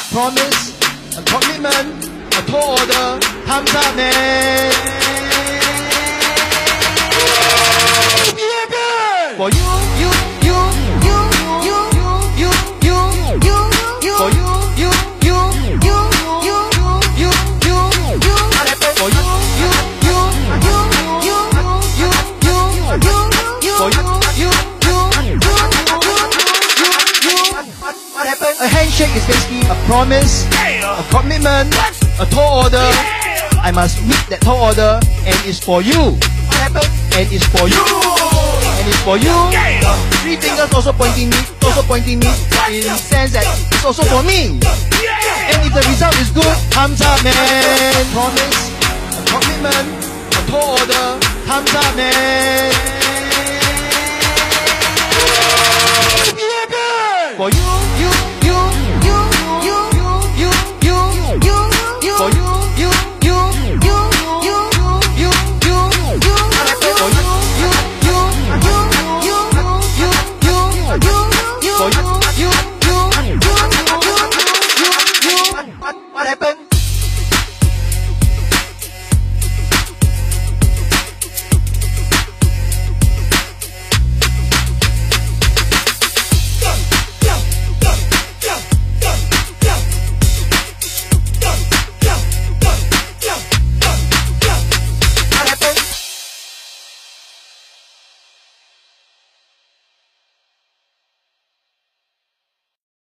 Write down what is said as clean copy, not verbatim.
promise, a commitment, a tall order. Thumbs up, man. For you, you, you, you, you, you, you, you, you, for you, you, you, you, you, you, you, you, for you, you, you, you, you, you, you, you, for you, you, you. A handshake is basically a promise, a commitment, a tall order. I must meet that tall order, and it's for you. And it's for you. And it's for you. 3 fingers also pointing me, in the sense that it's also for me. And if the result is good, thumbs up, man. Promise, a commitment, a tall order. Thumbs up, man. For you.